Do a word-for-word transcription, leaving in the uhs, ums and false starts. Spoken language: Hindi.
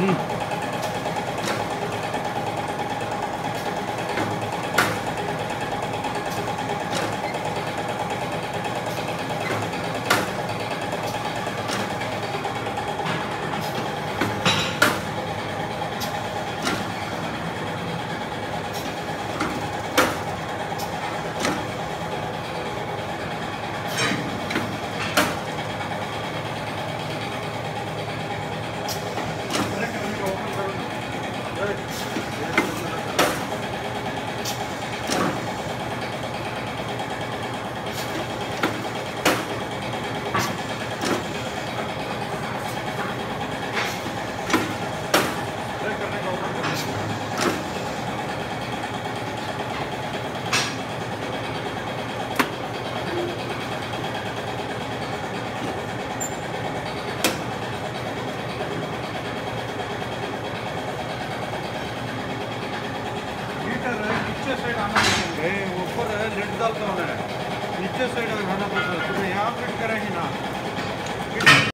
नीचे साइड आना पड़ेगा, ऊपर है लिड डाल का होना है, नीचे साइड आना पड़ता है। तो यहाँ फिट करेंगे ना।